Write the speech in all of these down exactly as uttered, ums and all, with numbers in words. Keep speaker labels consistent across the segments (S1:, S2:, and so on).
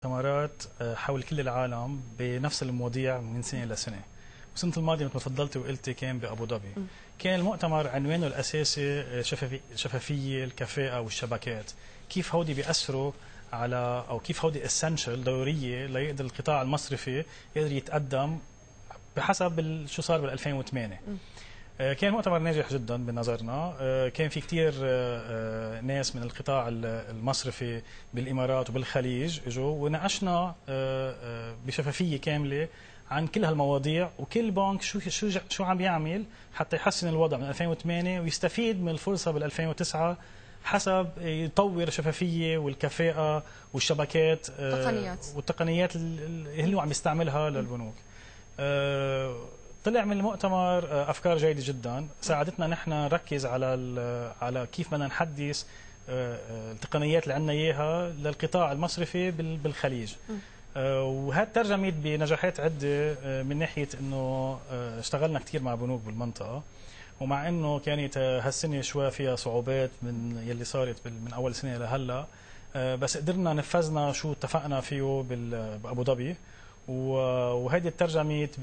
S1: مؤتمرات حول كل العالم بنفس المواضيع من سنه لسنه. السنه الماضيه مثل ما تفضلتي وقلتي كان بابو ظبي. كان المؤتمر عنوانه الاساسي شفافيه الكفاءه والشبكات، كيف هودي بيأثروا على او كيف هودي اسينشال ضروريه ليقدر القطاع المصرفي يقدر يتقدم بحسب شو صار بال ألفين وثمانية. كان مؤتمر ناجح جدا بنظرنا، كان في كثير ناس من القطاع المصرفي بالامارات وبالخليج اجوا وناقشنا بشفافيه كامله عن كل هالمواضيع، وكل بنك شو شو شو عم يعمل حتى يحسن الوضع من ألفين وثمانية ويستفيد من الفرصه بال ألفين وتسعة حسب يطور الشفافيه والكفاءه والشبكات
S2: التقنيات
S1: والتقنيات اللي هو عم يستعملها للبنوك. طلع من المؤتمر افكار جيده جدا ساعدتنا نحن نركز على على كيف بدنا نحدث التقنيات اللي عندنا اياها للقطاع المصرفي بالخليج. وهذا ترجمت بنجاحات عده من ناحيه انه اشتغلنا كثير مع بنوك بالمنطقه، ومع انه كانت هالسنه شوي فيها صعوبات من يلي صارت من اول سنه لهلا، بس قدرنا نفذنا شو اتفقنا فيه بابو ظبي، وهذه ترجمت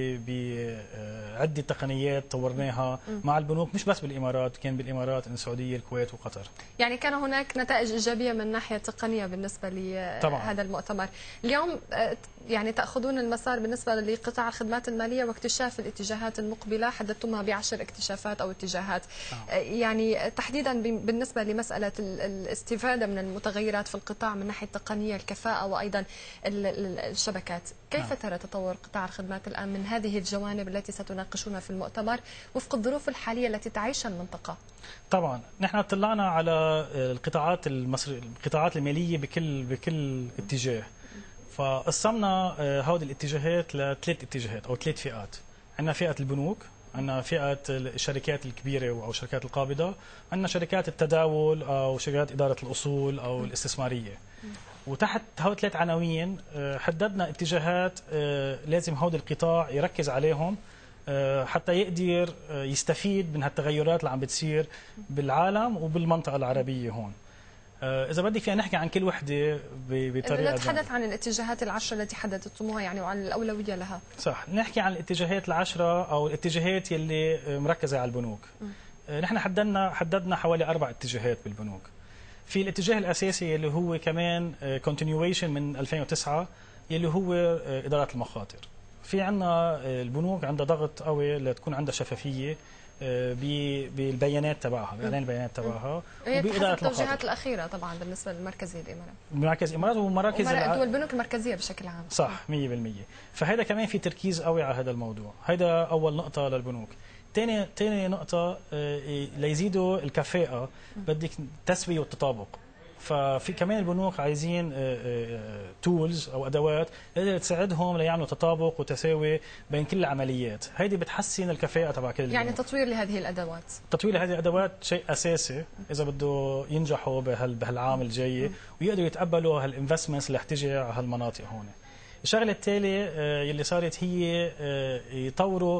S1: بعده تقنيات طورناها مع البنوك مش بس بالامارات، كان بالامارات السعوديه الكويت وقطر.
S2: يعني كان هناك نتائج ايجابيه من ناحيه تقنيه بالنسبه لهذا المؤتمر. اليوم يعني تاخذون المسار بالنسبه لقطاع الخدمات الماليه واكتشاف الاتجاهات المقبله، حددتمها بعشر اكتشافات او اتجاهات. آه. يعني تحديدا بالنسبه لمساله الاستفاده من المتغيرات في القطاع من ناحيه التقنيه، الكفاءه، وايضا الشبكات. كيف نعم. ترى تطور قطاع الخدمات الآن من هذه الجوانب التي ستناقشونها في المؤتمر وفق الظروف الحالية التي تعيشها المنطقة؟
S1: طبعا نحن اطلعنا على القطاعات المصري القطاعات المالية بكل بكل اتجاه، فقسمنا هذه الاتجاهات لثلاث اتجاهات او ثلاث فئات. عندنا فئة البنوك، عندنا فئة الشركات الكبيرة أو شركات القابضة، عندنا شركات التداول أو شركات إدارة الأصول أو الاستثمارية. وتحت هؤلاء ثلاث عناوين حددنا اتجاهات لازم هذا القطاع يركز عليهم حتى يقدر يستفيد من هالتغيرات اللي عم بتصير بالعالم وبالمنطقة العربية هون. إذا بدك فينا نحكي عن كل وحدة بطريقة،
S2: نتحدث عن الاتجاهات العشرة التي حددتموها يعني وعن الأولوية لها.
S1: صح، نحكي عن الاتجاهات العشرة أو الاتجاهات يلي مركزة على البنوك. م. نحن حددنا حددنا حوالي أربع اتجاهات بالبنوك. في الاتجاه الاساسي اللي هو كمان كونتينيويشن من ألفين وتسعة اللي هو اداره المخاطر. في عندنا البنوك عندها ضغط قوي لتكون عندها شفافيه بالبيانات تبعها، باعلان البيانات تبعها
S2: وباداره المخاطر. التوجيهات الاخيره طبعا بالنسبه للمركزيه الامارات.
S1: مركز الامارات ومراكز
S2: والبنوك المركزيه بشكل عام.
S1: صح مية بالمية. فهذا كمان في تركيز قوي على هذا الموضوع، هذا اول نقطه للبنوك. ثاني ثاني نقطة ليزيدوا الكفاءة بدك تسوية والتطابق. ففي كمان البنوك عايزين تولز أو أدوات تقدر تساعدهم ليعملوا تطابق وتساوي بين كل العمليات، هيدي بتحسن الكفاءة تبع كل
S2: يعني
S1: البنوك.
S2: تطوير لهذه الأدوات.
S1: تطوير لهذه الأدوات شيء أساسي إذا بده ينجحوا بهالعام الجاي ويقدروا يتقبلوا هالانفستمنتس اللي حتيجي على هالمناطق هون. الشغلة التالية يلي صارت هي يطوروا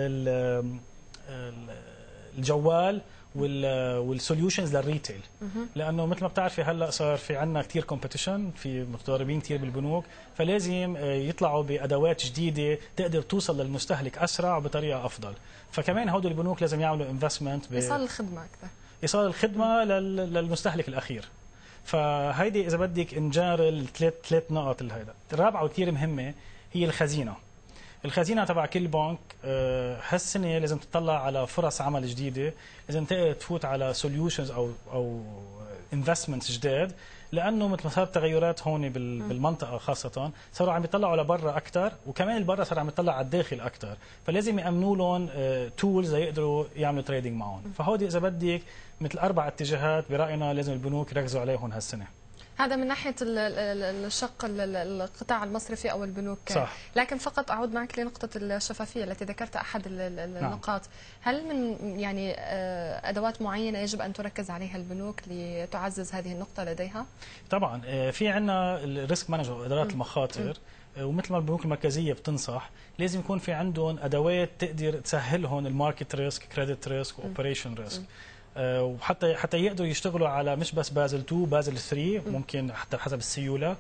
S1: الجوال والسوليوشنز للريتيل، لانه مثل ما بتعرفي هلا صار في عندنا كثير كومبيتيشن، في متضاربين كثير بالبنوك، فلازم يطلعوا بادوات جديده تقدر توصل للمستهلك اسرع وبطريقه افضل. فكمان هدول البنوك لازم يعملوا انفستمنت
S2: بايصال الخدمه اكثر،
S1: ايصال الخدمه للمستهلك الاخير. فهيدي اذا بدك انجار الثلاث ثلاث نقط الهيدا. الرابعه وكثير مهمه هي الخزينه. الخزينه تبع كل بنك هالسنه لازم تطلع على فرص عمل جديده، لازم تقدر تفوت على سوليوشنز او او انفستمنتس جداد، لانه مثل ما صارت تغيرات هون بالمنطقه خاصه صاروا عم يطلعوا لبرا اكثر، وكمان البرا صار عم يطلع على الداخل اكثر، فلازم يامنوا لهم تولز ليقدروا يعملوا تريدنج معهم. فهودي اذا بدك مثل اربع اتجاهات براينا لازم البنوك يركزوا عليهم هالسنه.
S2: هذا من ناحية الشق القطاع المصرفي أو البنوك.
S1: صح.
S2: لكن فقط أعود معك لنقطة الشفافية التي ذكرت أحد النقاط. نعم. هل من يعني أدوات معينة يجب أن تركز عليها البنوك لتعزز هذه النقطة لديها؟
S1: طبعا في عندنا الريسك مانجر وإدارة المخاطر، ومثل ما البنوك المركزيه بتنصح لازم يكون في عندهم ادوات تقدر تسهلهم الماركت ريسك، كريدت ريسك، واوبريشن ريسك. وحتى حتى يقدروا يشتغلوا على مش بس بازل اثنين بازل ثلاثة ممكن حتى حسب السيوله.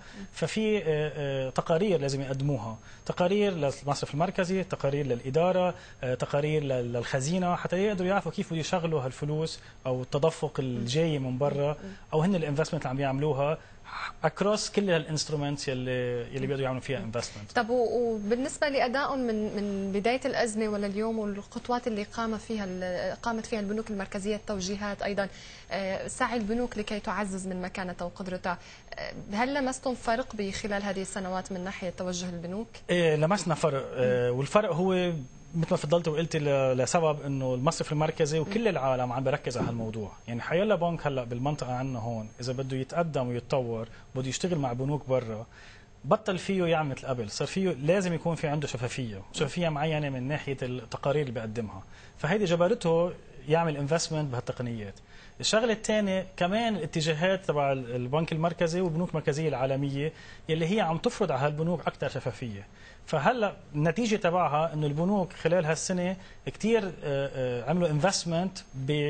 S1: ففي تقارير لازم يقدموها، تقارير للمصرف المركزي، تقارير للاداره، تقارير للخزينه، حتى يقدروا يعرفوا كيف بده يشغلوا هالفلوس او التدفق الجاي من برا او هن الانفستمنت اللي عم يعملوها اكروس كل الانسترومنتس يلي يلي بيقدروا يعملوا فيها انفستمنت.
S2: طب وبالنسبه لادائهم من من بدايه الازمه ولا اليوم والخطوات اللي قام فيها قامت فيها البنوك المركزيه، التوجيهات ايضا سعي البنوك لكي تعزز من مكانتها وقدرتها، هل لمستم فرق بخلال هذه السنوات من ناحيه توجه البنوك؟
S1: ايه لمسنا فرق، والفرق هو مثل ما فضلت وقلت لسبب انه المصرف المركزي وكل العالم عم بركز على هالموضوع. يعني حيلا بنك هلا بالمنطقه عندنا هون اذا بده يتقدم ويتطور بده يشتغل مع بنوك برا، بطل فيه يعمل مثل قبل، صار فيه لازم يكون في عنده شفافيه، شفافيه معينه من ناحيه التقارير اللي بيقدمها، فهيدي جبرته يعمل انفستمنت بهالتقنيات. الشغله الثانيه كمان الاتجاهات تبع البنك المركزي والبنوك المركزيه العالميه يلي هي عم تفرض على هالبنوك اكثر شفافيه. فهلا النتيجه تبعها انه البنوك خلال هالسنه كثير عملوا انفستمنت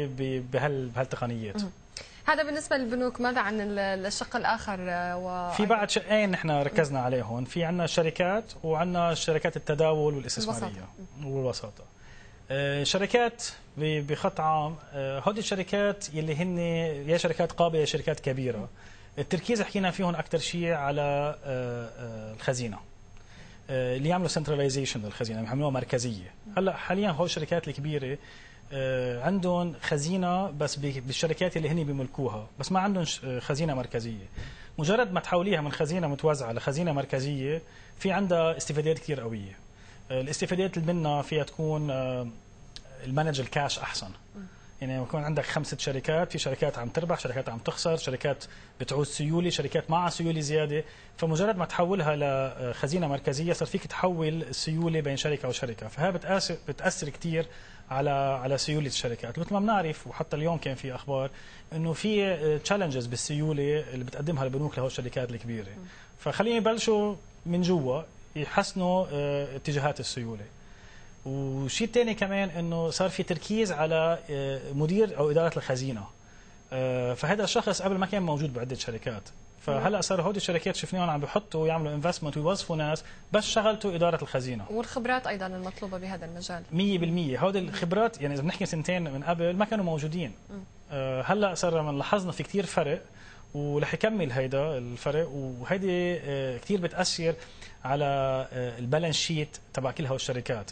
S1: بهالتقنيات.
S2: هذا بالنسبه للبنوك. ماذا عن الشق الاخر؟
S1: و... في بعد شقين نحن ركزنا عليهم، في عندنا الشركات وعندنا شركات التداول والاستثماريه والوساطه. شركات بخط عام، هودي الشركات يلي هن يا شركات قابله يا شركات كبيره، التركيز حكينا فيهم اكثر شيء على الخزينه اللي يعملوا سنتراليزيشن للخزينه، يعملوها مركزيه. هلا حاليا هول الشركات الكبيره عندهم خزينه بس بالشركات اللي هن بيملكوها، بس ما عندهم خزينه مركزيه. مجرد ما تحوليها من خزينه متوزعه لخزينه مركزيه في عندها استفادات كثير قويه. الاستفادات اللي منها فيها تكون المانج الكاش احسن، يعني يكون عندك خمسه شركات، في شركات عم تربح، شركات عم تخسر، شركات بتعوز سيوله، شركات معها سيوله زياده، فمجرد ما تحولها لخزينه مركزيه صار فيك تحول السيوله بين شركه وشركه، فهي بتاثر بتاثر كثير على على سيوله الشركات. مثل ما بنعرف وحتى اليوم كان في اخبار انه في تشالنجز بالسيوله اللي بتقدمها البنوك لهول الشركات الكبيره، فخلينا يبلشوا من جوا يحسنوا اتجاهات السيوله. وشيء ثاني كمان انه صار في تركيز على مدير او اداره الخزينه، فهذا الشخص قبل ما كان موجود بعده شركات، فهلا صار هودي الشركات شفناهم عم بيحطوا ويعملوا انفستمنت ويوظفوا ناس بس شغلته اداره الخزينه.
S2: والخبرات ايضا المطلوبه بهذا المجال
S1: مية بالمية. هودي الخبرات يعني اذا بنحكي سنتين من قبل ما كانوا موجودين. هلا صار من لاحظنا في كثير فرق ورح يكمل هيدا الفرق، وهيدي كثير بتاثر على البالانس شيت تبع كل هول الشركات.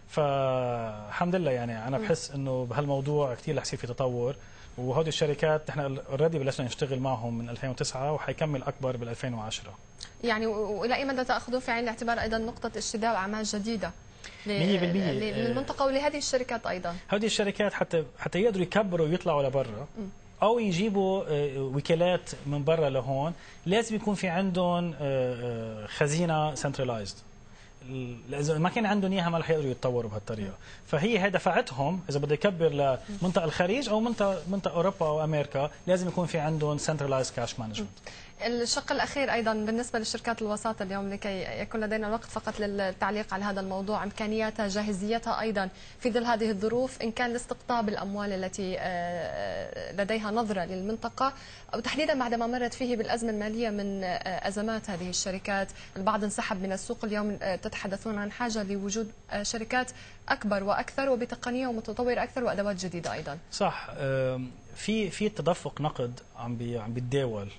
S1: فالحمد لله يعني انا بحس انه بهالموضوع كثير رح يصير في تطور، وهودي الشركات نحن اوريدي بلشنا نشتغل معهم من ألفين وتسعة وحيكمل اكبر بال ألفين وعشرة.
S2: يعني والى اي مدى تاخذون في عين الاعتبار ايضا نقطه اجتذاب اعمال جديده
S1: مية بالمية
S2: للمنطقه ولهذه الشركات ايضا؟
S1: هودي الشركات حتى حتى يقدروا يكبروا ويطلعوا لبرا او يجيبوا وكالات من برا لهون، لازم يكون في عندهم خزينه سنترلايزد. اذا ما كان عندهم اياها ما رح يقدروا يتطوروا بهالطريقه، فهي هي دفعتهم اذا بده يكبر لمنطقه الخليج او منطقه منطقه اوروبا او امريكا لازم يكون في عندهم سنترلايزد كاش مانجمنت.
S2: الشق الاخير ايضا بالنسبه للشركات الوساطه اليوم لكي يكون لدينا الوقت فقط للتعليق على هذا الموضوع، امكانياتها جاهزيتها ايضا في ظل هذه الظروف ان كان لاستقطاب الاموال التي لديها نظره للمنطقه، او تحديدا بعد ما مرت فيه بالازمه الماليه من ازمات هذه الشركات، البعض انسحب من السوق، اليوم تتحدثون عن حاجه لوجود شركات اكبر واكثر وبتقنيه ومتطوره اكثر وادوات جديده ايضا.
S1: صح، في في تدفق نقد عم بي عم بيتداول،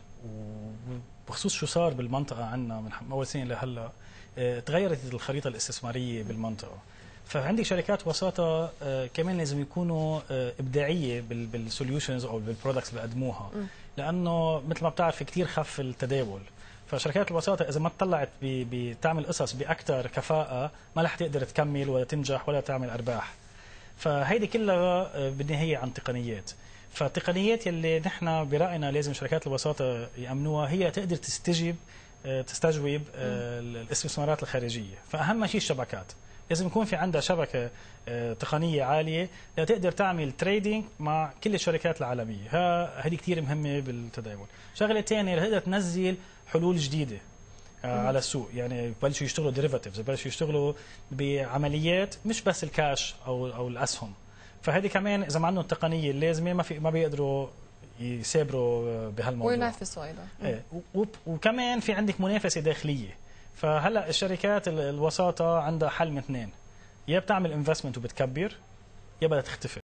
S1: وبخصوص شو صار بالمنطقه عندنا من اول سنه لهلا تغيرت الخريطه الاستثماريه بالمنطقه، فعندي شركات وساطه كمان لازم يكونوا ابداعيه بالسوليوشنز او بالبرودكتس اللي بيقدموها، لانه مثل ما بتعرف كثير خف التداول، فشركات الوساطه اذا ما طلعت بتعمل قصص باكثر كفاءه ما رح تقدر تكمل ولا تنجح ولا تعمل ارباح. فهيدي كلها بالنهايه عن تقنيات، فالتقنيات اللي نحن براينا لازم شركات الوساطه يامنوها هي تقدر تستجيب تستجوب الاستثمارات الخارجيه، فاهم شيء الشبكات، لازم يكون في عندها شبكه تقنيه عاليه لتقدر تعمل تريدينج مع كل الشركات العالميه، هذه كثير مهمه بالتداول. شغله ثانيه لتقدر تنزل حلول جديده على السوق، يعني ببلشوا يشتغلوا ديريفاتيفز، ببلشوا يشتغلوا بعمليات مش بس الكاش او او الاسهم، فهذه كمان اذا ما عندهم التقنيه اللازمه ما في ما بيقدروا يسابروا بهالموضوع
S2: وينافسوا ايضا.
S1: ايه وكمان في عندك منافسه داخليه. فهلا الشركات الوساطه عندها حل من اثنين، يا بتعمل انفستمنت وبتكبر يا بدها تختفي.